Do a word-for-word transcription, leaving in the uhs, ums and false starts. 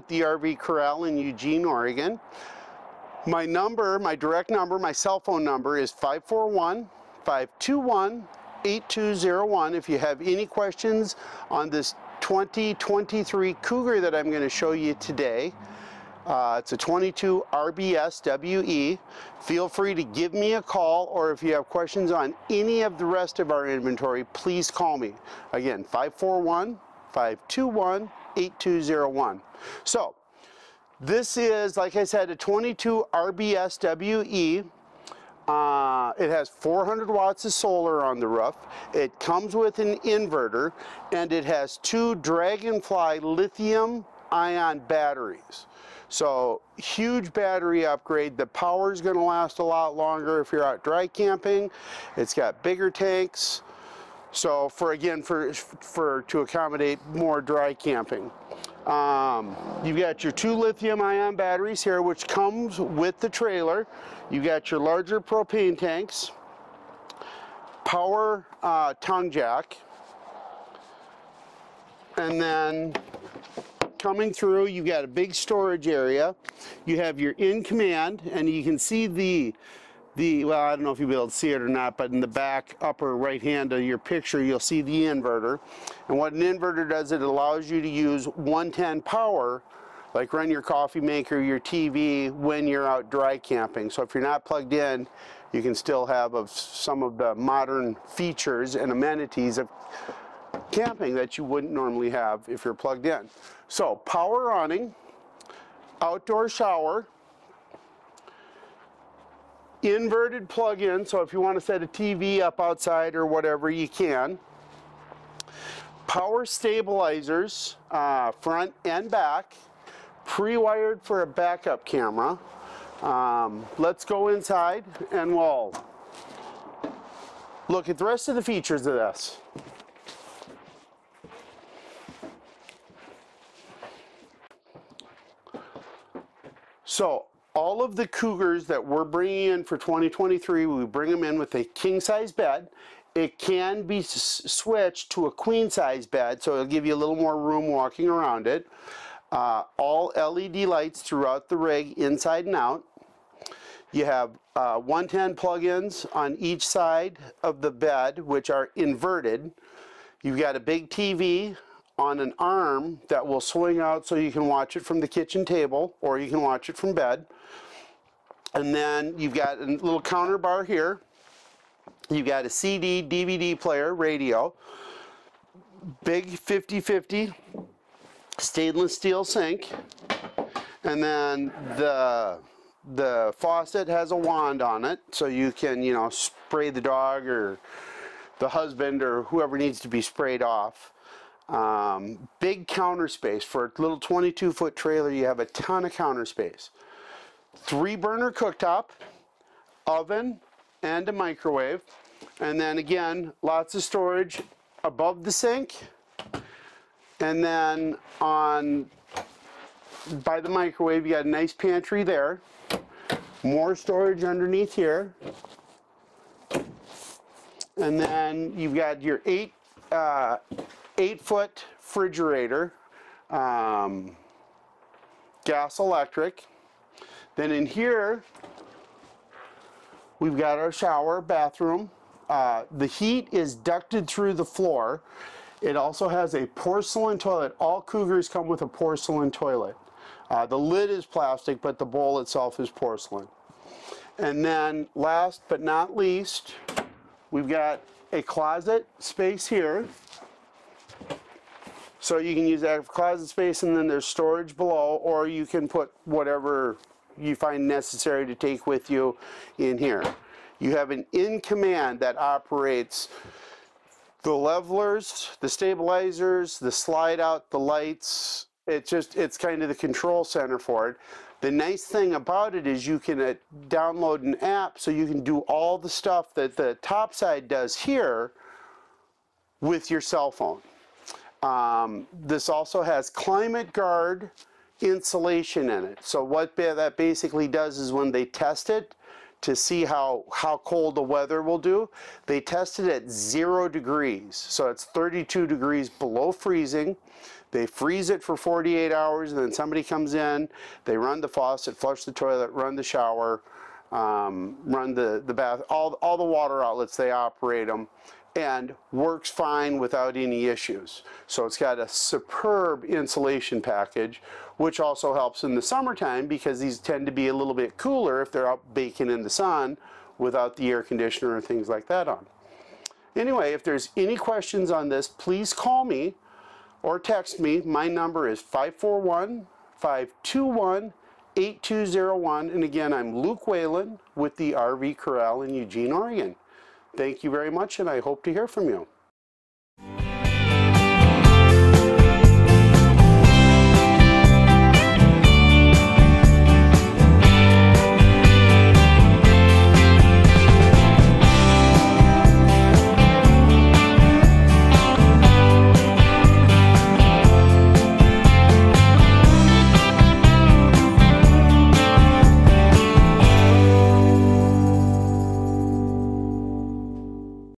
the R V Corral in Eugene, Oregon. My number, my direct number, my cell phone number is five four one, five two one, eight two zero one. If you have any questions on this twenty twenty-three Cougar that I'm going to show you today, uh, it's a twenty-two R B S W E. Feel free to give me a call, or if you have questions on any of the rest of our inventory, please call me. Again, five four one, five two one, eight two zero one. So, this is, like I said, a twenty-two R B S W E. Uh, it has four hundred watts of solar on the roof. It comes with an inverter, and it has two Dragonfly lithium ion batteries. So, huge battery upgrade. The power is going to last a lot longer if you're out dry camping. It's got bigger tanks. So, for again, for for to accommodate more dry camping. Um, you've got your two lithium ion batteries here, which comes with the trailer. You got your larger propane tanks, power uh, tongue jack, and then coming through, you've got a big storage area. You have your in command, and you can see the the well, I don't know if you'll be able to see it or not, but in the back upper right hand of your picture, you'll see the inverter. And what an inverter does, it allows you to use one ten power, like run your coffee maker, your T V, when you're out dry camping. So if you're not plugged in, you can still have of some of the modern features and amenities of camping that you wouldn't normally have if you're plugged in. So power awning, outdoor shower, inverted plug-in, so if you want to set a T V up outside or whatever, you can. Power stabilizers, uh, front and back, pre-wired for a backup camera. Um, let's go inside and we'll look at the rest of the features of this. So, all of the Cougars that we're bringing in for twenty twenty-three, we bring them in with a king-size bed. It can be switched to a queen-size bed, so it'll give you a little more room walking around it. Uh, all L E D lights throughout the rig, inside and out. You have uh, one ten plug-ins on each side of the bed, which are inverted. You've got a big T V on an arm that will swing out so you can watch it from the kitchen table, or you can watch it from bed. And then you've got a little counter bar here. You've got a C D, D V D player, radio, big fifty fifty stainless steel sink, and then the the faucet has a wand on it, so you can, you know, spray the dog or the husband or whoever needs to be sprayed off. Um, big counter space. For a little twenty-two foot trailer, you have a ton of counter space. Three burner cooktop, oven, and a microwave. And then again, lots of storage above the sink. And then on by the microwave, you got a nice pantry there. More storage underneath here. And then you've got your eight uh, eight foot refrigerator, um, gas electric. Then in here, we've got our shower, bathroom. Uh, the heat is ducted through the floor. It also has a porcelain toilet. All Cougars come with a porcelain toilet. Uh, the lid is plastic, but the bowl itself is porcelain. And then last but not least, we've got a closet space here. So you can use that for closet space, and then there's storage below, or you can put whatever you find necessary to take with you in here. You have an in command that operates the levelers, the stabilizers, the slide out, the lights. It's just, it's kind of the control center for it. The nice thing about it is you can uh, download an app, so you can do all the stuff that the top side does here with your cell phone. Um, this also has Climate Guard insulation in it. So what that basically does is when they test it to see how, how cold the weather will do, they test it at zero degrees. So it's thirty-two degrees below freezing. They freeze it for forty-eight hours, and then somebody comes in, they run the faucet, flush the toilet, run the shower, um, run the, the bath, all, all the water outlets, they operate them, and works fine without any issues. So it's got a superb insulation package, which also helps in the summertime because these tend to be a little bit cooler if they're out baking in the sun without the air conditioner or things like that on. Anyway, if there's any questions on this, please call me or text me. My number is five four one, five two one, eight two zero one. And again, I'm Luke Whalen with the R V Corral in Eugene, Oregon. Thank you very much, and I hope to hear from you.